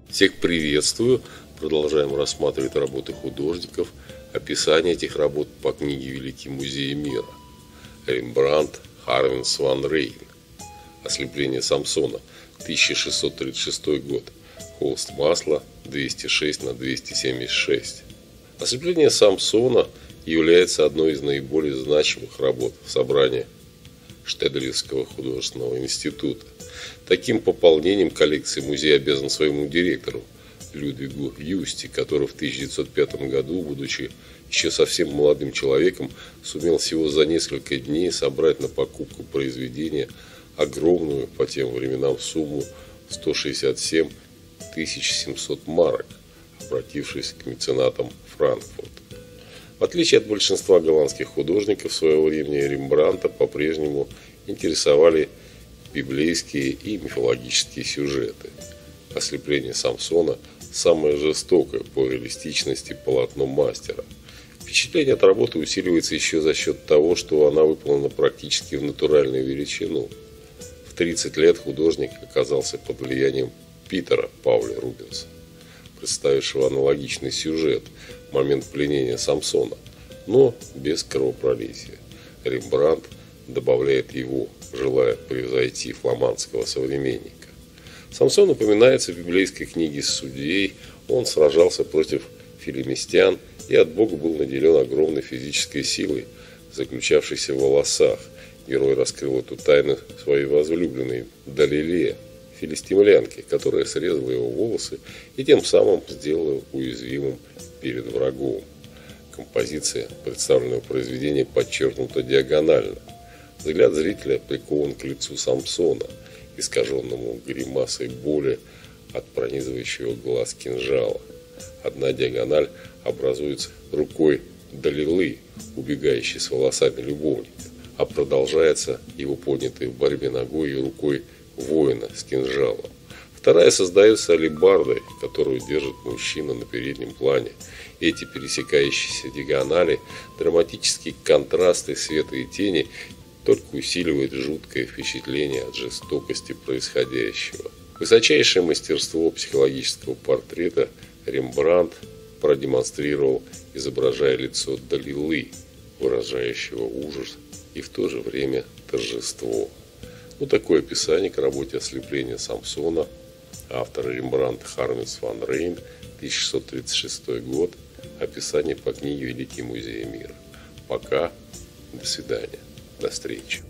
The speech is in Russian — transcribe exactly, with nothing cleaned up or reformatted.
Всех приветствую! Продолжаем рассматривать работы художников. Описание этих работ по книге «Великий музей мира». Рембрандт, Харвенс ван Рейн. Ослепление Самсона, тысяча шестьсот тридцать шестой год. Холст масла двести шесть на двести семьдесят шесть. Ослепление Самсона является одной из наиболее значимых работ в собрании Штедлевского художественного института. Таким пополнением коллекции музей обязан своему директору Людвигу Юсти, который в тысяча девятьсот пятом году, будучи еще совсем молодым человеком, сумел всего за несколько дней собрать на покупку произведения огромную по тем временам сумму сто шестьдесят семь тысяч семьсот марок, обратившись к меценатам Франкфурта. В отличие от большинства голландских художников своего времени, Рембрандта по-прежнему интересовали библейские и мифологические сюжеты. Ослепление Самсона – самое жестокое по реалистичности полотно мастера. Впечатление от работы усиливается еще за счет того, что она выполнена практически в натуральную величину. В тридцать лет художник оказался под влиянием Питера Пауля Рубенса, представившего аналогичный сюжет в момент пленения Самсона, но без кровопролития. Рембрандт добавляет его, желая превзойти фламандского современника. Самсон упоминается в библейской книге «Судей». Он сражался против филистимлян и от Бога был наделен огромной физической силой, заключавшейся в волосах. Герой раскрыл эту тайну своей возлюбленной Далилее, филистимлянке, которая срезала его волосы и тем самым сделала его уязвимым перед врагом. Композиция представленного произведения подчеркнута диагонально. Взгляд зрителя прикован к лицу Самсона, искаженному гримасой боли от пронизывающего глаз кинжала. Одна диагональ образуется рукой Далилы, убегающей с волосами любовника, а продолжается его поднятой в борьбе ногой и рукой воина с кинжалом. Вторая создается алебардой, которую держит мужчина на переднем плане. Эти пересекающиеся диагонали, драматические контрасты света и тени только усиливают жуткое впечатление от жестокости происходящего. Высочайшее мастерство психологического портрета Рембрандт продемонстрировал, изображая лицо Далилы, выражающего ужас и в то же время торжество. Ну, такое описание к работе «Ослепление Самсона». Автор Рембрандт Харвенс ван Рейн, тысяча шестьсот тридцать шестой год. Описание по книге «Великий музей мира». Пока. До свидания. До встречи.